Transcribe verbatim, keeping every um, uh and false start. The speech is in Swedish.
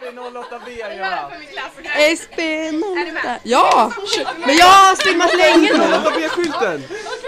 P noll åtta B Jag gör gör det han. för min klass. S P noll åtta. Ja, men jag har streamat länge noll nu. åtta B-skylten!